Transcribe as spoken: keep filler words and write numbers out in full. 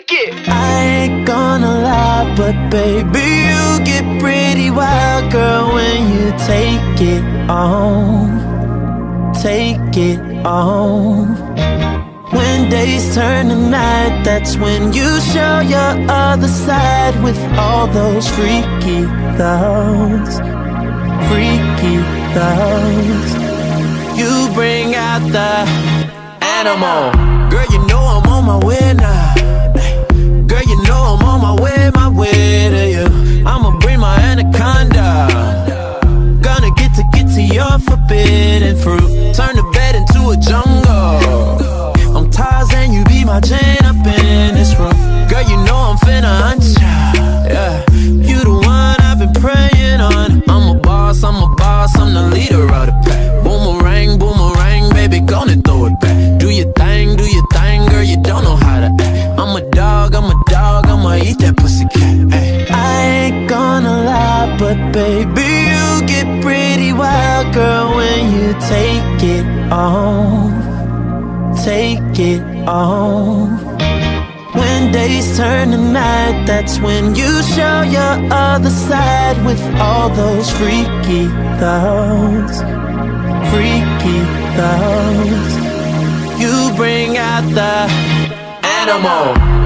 it. I ain't gonna lie, but baby, you get pretty wild, girl, when you take it on, take it on. When days turn to night, that's when you show your other side with all those freaky thoughts, freaky thoughts. You bring out the animal. Girl, you know I'm on my way now. Girl, you know I'm on my way, my way to you. I'ma bring my anaconda. Gonna get to get to your forbidden fruit. Turn the bed into a jungle. I'm Tarzan, you be my Jane up in this room. Girl, you know I'm finna hunt ya. Yeah, you the one I've been praying on. I'm a boss, I'm a boss, I'm the leader of the pack. Boomerang, boomerang, baby, gonna throw it back. Do your thing, do your thing, girl, you don't know how to act. I'm a dog, I'm a dog, I'ma eat that pussycat. Ay. I ain't gonna lie, but baby, you get pretty wild, girl, when you take it on, take it on. When days turn to night, that's when you show your other side with all those freaky thoughts, freaky thoughts. You bring out the animal.